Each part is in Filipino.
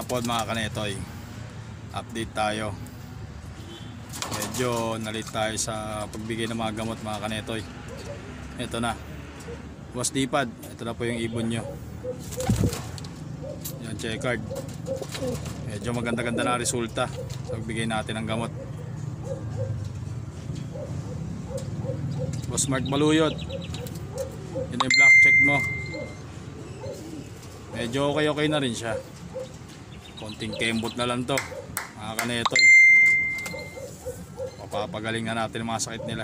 hapon mga kanetoy, update tayo. Medyo nalit tayo sa pagbigay ng mga gamot mga kanetoy. Ito na, Boss Dipad, ito na po yung ibon nyo. Yan, checkered. Medyo maganda-ganda na resulta sa pagbigay natin ng gamot. Boss Mark Baluyot, yun yung black check mo. Medyo okay na rin siya. Konting kembot na lang to mga kanetoy. Papagalingan natin ang mga sakit nila.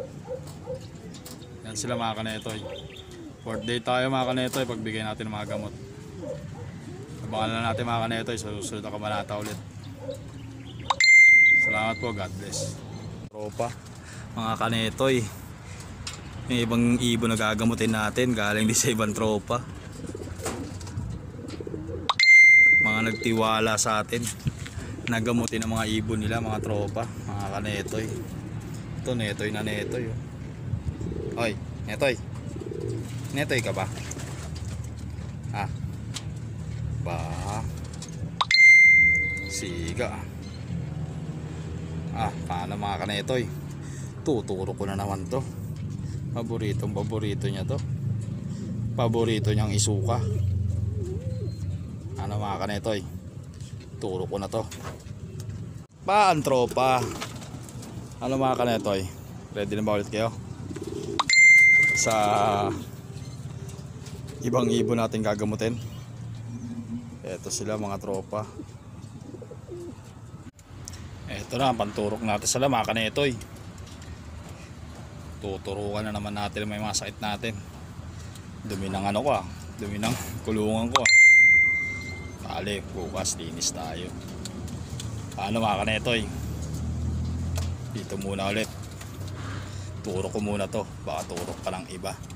Yan sila mga kanetoy. 4th day tayo mga kanetoy, pagbigay natin ng mga gamot. Abangan na natin mga kanetoy sa susunod na kabanata ulit. Salamat po, God bless. Tropa mga kanetoy, may ibang ibon na gagamutin natin galing din sa ibang tropa. Mga nagtiwala sa atin, nagamutin ang mga ibon nila mga tropa, mga kanetoy. Ito netoy na netoy. Oy, netoy. Netoy ka ba? Ha? Ba? Siga. Paano mga kanetoy? Tuturo ko na naman to. Paborito niya to. Paborito niyang isuka. Ano mga kanetoy? Turo ko na to. Paan tropa? Ano mga kanetoy? Ready na ba ulit kayo? Sa ibang ibon natin gagamutin. Ito sila mga tropa. Ito na ang panturok natin sila mga kanetoy. Tuturukan na naman natin may mga sakit natin. Dumi ng ano ko dumi ng kulungan ko Kali, bukas linis tayo. Paano mga kanetoy? Dito muna ulit. Turo ko muna to, baka turok pa ng iba.